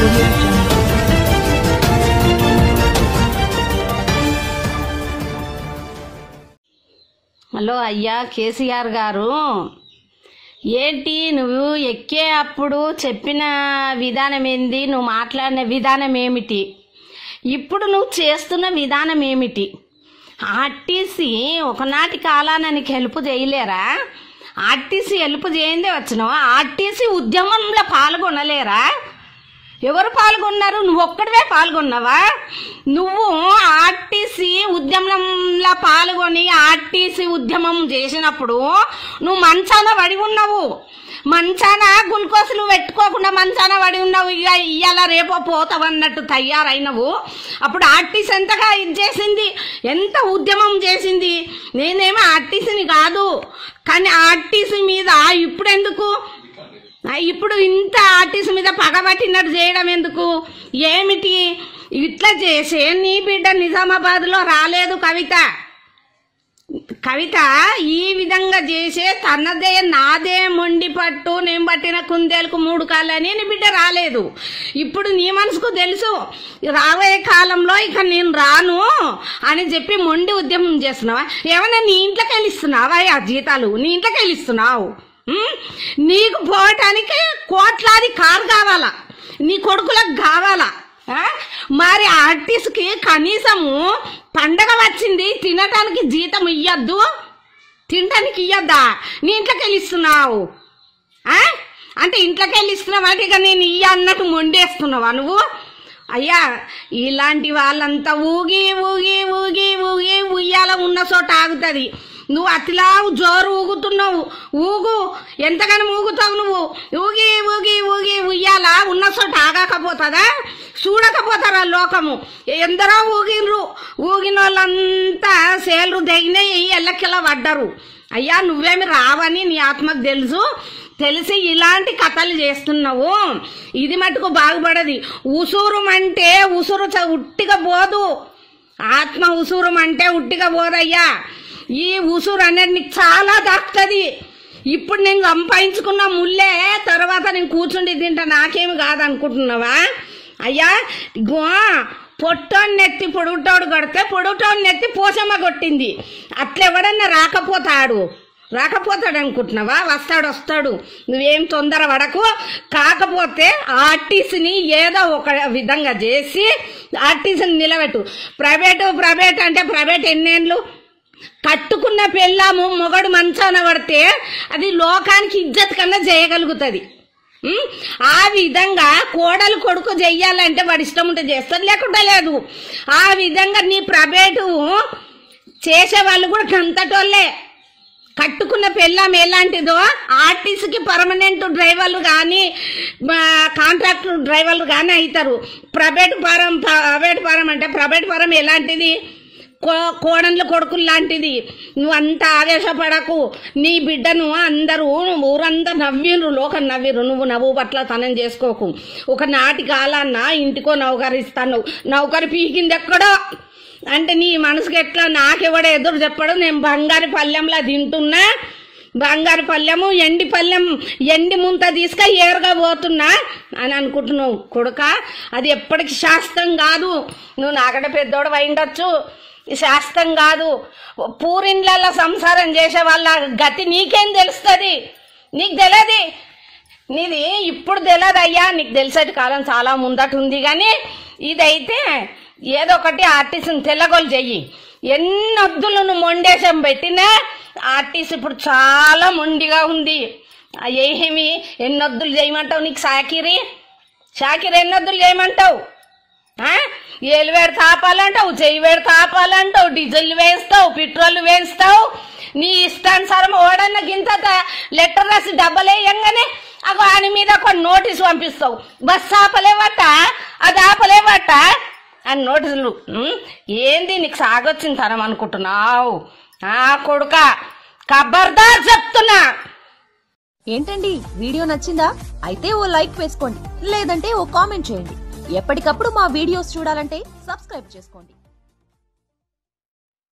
Hello అయ్యా కేసీఆర్ గారు, ఏంటి నువ్వు ఎక్కే అప్పుడు చెప్పిన విధానం ఏంది? నువ్వు మాట్లాడిన విధానం ఏమిటి? ఇప్పుడు నువ్వు చేస్తున్న విధానం ఏమిటి? ఆర్టీసీ ఒకనాటి కాలాన నీకు హెల్ప్ చేయలేరా? ఆర్టీసీ హెల్ప్ చేయందే వచ్చినావా? ఆర్టీసీ ఉద్యమంలో పాల్గొనలేరా? ఎవరు పాల్గొన్నారు? నువ్వు ఒక్కడివే పాల్గొన్నావా? నువ్వు ఆర్టీసీ ఉద్యమంలో పాల్గొని ఆర్టీసీ ఉద్యమం చేసినప్పుడు నువ్వు మంచాన పడి ఉన్నావు. మంచాన గుల్కోసులు పెట్టుకోకుండా మంచాన పడి ఉన్నావు. ఇక ఇయ్యాల రేపో పోతావన్నట్టు తయారైనవు. అప్పుడు ఆర్టీసీ ఎంతగా ఇది చేసింది, ఎంత ఉద్యమం చేసింది. నేనేమో ఆర్టీసీని కాదు, కానీ ఆర్టీసీ మీద ఇప్పుడు ఎందుకు, ఇప్పుడు ఇంత ఆర్టీసీ మీద పగబట్టినట్టు చేయడం ఎందుకు? ఏమిటి ఇట్లా చేసే? నీ బిడ్డ నిజామాబాద్లో రాలేదు కవిత ఈ విధంగా చేసే తనదే నాదే మొండి పట్టు, నేను పట్టిన కుందేలకు 3 కాళ్ళని నీ బిడ్డ రాలేదు. ఇప్పుడు నీ మనసుకు తెలుసు రాబోయే కాలంలో ఇక నేను రాను అని చెప్పి మొండి ఉద్యమం చేస్తున్నావా? ఏమన్నా నీ ఇంట్లోకి వెళ్ళిస్తున్నావా? ఆ జీతాలు నీ ఇంట్లోకి వెళ్ళిస్తున్నావు. నీకు పోవటానికి కోట్లాది కారు కావాలా, నీ కొడుకులకు కావాలా? మరి ఆర్టిస్ట్కి కనీసము పండగ వచ్చింది, తినటానికి జీతం ఇయ్యద్దు, తినటానికి ఇయ్యద్దా? నీ ఇంట్లోకి వెళ్ళిస్తున్నావు అంటే ఇంట్లోకి వెళ్ళిస్తున్నావు అంటే ఇక నేను ఇయ్య అన్నట్టు మొండేస్తున్నావా నువ్వు? అయ్యా, ఇలాంటి వాళ్ళంతా ఊగి ఊగి ఊగి ఊగి ఉయ్యాల ఉన్న చోట ఆగుతుంది. నువ్వు అతిలావు జోరు ఊగుతున్నావు. ఊగు, ఎంతగానో ఊగుతావు నువ్వు. ఊగి ఊగి ఊగి ఉయ్యాల ఉన్న చోట ఆగకపోతుందా? చూడకపోతారా లోకము? ఎందరో ఊగినరు, ఊగిన వాళ్ళంతా సేలు తెగినాయి, ఎల్లకెళ్ళ పడ్డరు. అయ్యా, నువ్వేమి రావని నీ ఆత్మకు తెలిసి ఇలాంటి కథలు చేస్తున్నావు. ఇది మటుకు బాగుపడది. ఉసూరం అంటే ఉసురు ఉట్టిగా పోదు. ఆత్మ ఉసూరం అంటే ఉట్టిగా పోదయ్యా. ఈ ఉసురు అనేది నీకు చాలా దాక్తుంది. ఇప్పుడు నేను సంపాదించుకున్న ముల్లే తర్వాత నేను కూర్చుండి తింటా, నాకేమి కాదనుకుంటున్నావా? అయ్యా, పొట్టోని నెత్తి పొడుగుటోడు కొడితే పొడుగుటోని నెత్తి పోసమ్మ కొట్టింది. అట్లెవడన్నా రాకపోతాడు అనుకుంటున్నావా? వస్తాడు. నువ్వేం తొందర పడకు. కాకపోతే ఆర్టీసీని ఏదో ఒక విధంగా చేసి ఆర్టీసీని నిలబెట్టు. ప్రైవేట్ అంటే ప్రైవేట్ ఎన్నేళ్ళు? కట్టుకున్న పెళ్ళాము మొగడు మంచాన పడితే అది లోకానికి ఇజ్జత్ కన్నా చేయగలుగుతుంది. ఆ విధంగా కోడలు కొడుకు చెయ్యాలంటే వాడి ఇష్టం ఉంటే చేస్తారు, లేకుండా లేదు. ఆ విధంగా నీ ప్రైవేటు చేసేవాళ్ళు కూడా గంతటోళ్ళే. కట్టుకున్న పెళ్ళాం ఎలాంటిదో ఆర్టీసీకి పర్మనెంట్ డ్రైవర్లు కానీ కాంట్రాక్ట్ డ్రైవర్లు కానీ అవుతారు. ప్రైవేట్ ఫారం అంటే ప్రైవేట్ ఫారం ఎలాంటిది? కోడన్ల కొడుకులు లాంటిది. నువ్వు అంత ఆవేశపడకు. నీ బిడ్డను అందరూ ఊరంతా నవ్విండ్రు, లోకం నవ్విరు. నువ్వు నవ్వు పట్ల తనం చేసుకోకు. ఒక నాటి కాలాన్న ఇంటికో నౌకరు ఇస్తాను, నౌకరు పీకింది ఎక్కడో అంటే నీ మనసుకి ఎట్లా? నాకెవడో ఎదురు చెప్పడు, నేను బంగారు పల్లెంలా తింటున్నా, బంగారు పల్లెము ఎండి ముంత తీసుక ఏరుగా పోతున్నా అని అనుకుంటున్నావు కొడుక. అది ఎప్పటికి శాస్త్రం కాదు. నువ్వు నాకంటే పెద్దోడు అయిండొచ్చు, శాస్త్రం కాదు. పూరిండ్లలో సంసారం చేసే వాళ్ళ గతి నీకేం తెలుస్తుంది? నీకు తెలియదు. నీది ఇప్పుడు తెలియదు అయ్యా, నీకు తెలిసేటి కాలం చాలా ముందట ఉంది. కానీ ఇదైతే ఏదో ఒకటి ఆర్టీసీని తెల్లగోలు చెయ్యి. ఎన్నొద్దులు నువ్వు మొండేశం పెట్టినా ఆర్టీసీ ఇప్పుడు చాలా మొండిగా ఉంది. ఏమి ఎన్నొద్దులు చేయమంటావు? నీకు షాకిరి ఎన్నొద్దులు చేయమంటావు? ఏలు వేడు తాపాలంటావు, చెయ్యి వేడు తాపాలంటావు, డీజిల్ వేస్తావు, పెట్రోల్ వేస్తావు. నీ ఇష్టానుసారం ఓడన్న గింత లెటర్ రాసి డబ్బలేయంగానే ఆయన మీద కొన్ని నోటీసు పంపిస్తావు. బస్సు ఆపలేవట, అది ఆపలేవట అని నోటీసులు. ఏంది నీకు సాగొచ్చిన తరం అనుకుంటున్నావు? కొడుక, ఖబర్దార్ చెప్తున్నా. ఏంటండి, వీడియో నచ్చిందా? అయితే ఓ లైక్ వేసుకోండి, లేదంటే ఓ కామెంట్ చేయండి. ఎప్పటికప్పుడు మా వీడియోస్ చూడాలంటే సబ్స్క్రైబ్ చేసుకోండి.